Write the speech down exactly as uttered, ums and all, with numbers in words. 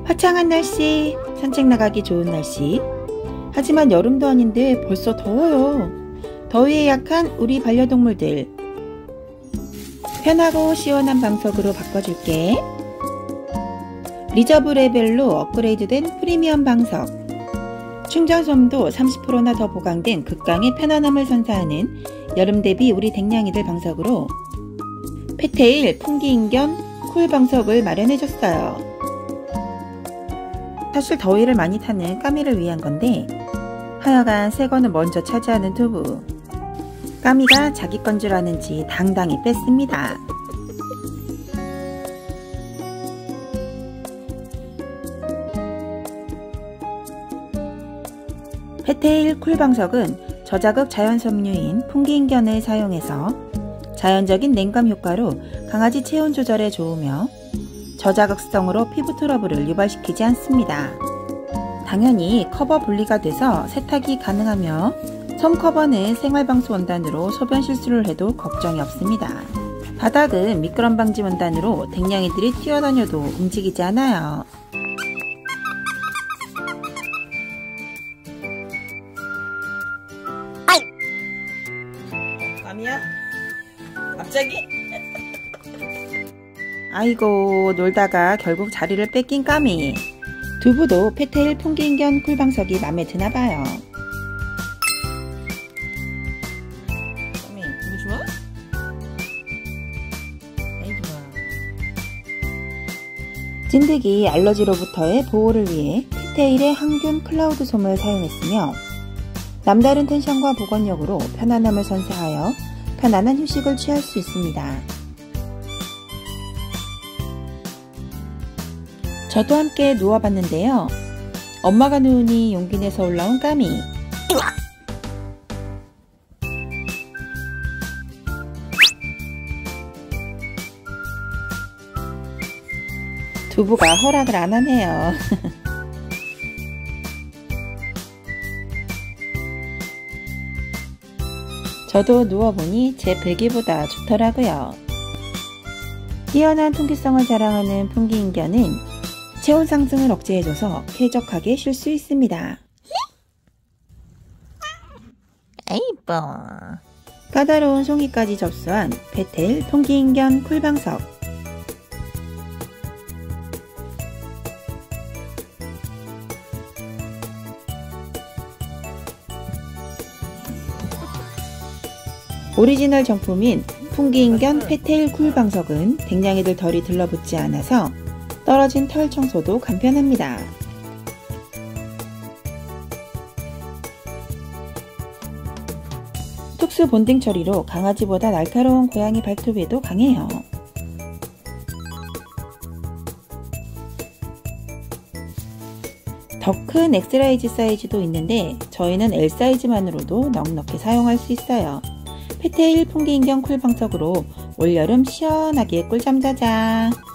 화창한 날씨, 산책 나가기 좋은 날씨. 하지만 여름도 아닌데 벌써 더워요. 더위에 약한 우리 반려동물들. 편하고 시원한 방석으로 바꿔줄게. 리저브 레벨로 업그레이드된 프리미엄 방석. 충전솜도 삼십 퍼센트나 더 보강된 극강의 편안함을 선사하는 여름 대비 우리 댕냥이들 방석으로 페테일 풍기인견 쿨 방석을 마련해줬어요. 사실 더위를 많이 타는 까미를 위한 건데 하여간 새거는 먼저 차지하는 두부. 까미가 자기 건 줄 아는지 당당히 뺐습니다. 페테일 쿨 방석은 저자극 자연섬유인 풍기인견을 사용해서 자연적인 냉감 효과로 강아지 체온 조절에 좋으며 저자극성으로 피부 트러블을 유발시키지 않습니다. 당연히 커버 분리가 돼서 세탁이 가능하며 솜 커버는 생활방수 원단으로 소변 실수를 해도 걱정이 없습니다. 바닥은 미끄럼 방지 원단으로 댕냥이들이 뛰어다녀도 움직이지 않아요. 까미야? 갑자기? 아이고, 놀다가 결국 자리를 뺏긴 까미. 두부도 페테일 풍기인견 쿨방석이 맘에 드나봐요. 까미, 이거 좋아? 아이 좋아. 찐득이 알러지로부터의 보호를 위해 페테일의 항균 클라우드 솜을 사용했으며 남다른 텐션과 보건력으로 편안함을 선사하여 편안한 휴식을 취할 수 있습니다. 저도 함께 누워봤는데요. 엄마가 누우니 용기 내서 올라온 까미. 두부가 허락을 안 하네요. 저도 누워보니 제 베개보다 좋더라고요. 뛰어난 통기성을 자랑하는 풍기인견은 체온 상승을 억제해줘서 쾌적하게 쉴 수 있습니다. 에이뻐. 까다로운 송이까지 접수한 페테일 풍기인견 쿨방석. 오리지널 정품인 풍기인견 페테일 쿨방석은 댕냥이들 덜이 들러붙지 않아서 떨어진 털 청소도 간편합니다. 특수 본딩 처리로 강아지보다 날카로운 고양이 발톱에도 강해요. 더 큰 엑스라지 사이즈도 있는데 저희는 엘 사이즈만으로도 넉넉히 사용할 수 있어요. 페테일 풍기인견 쿨방석으로 올여름 시원하게 꿀잠 자자.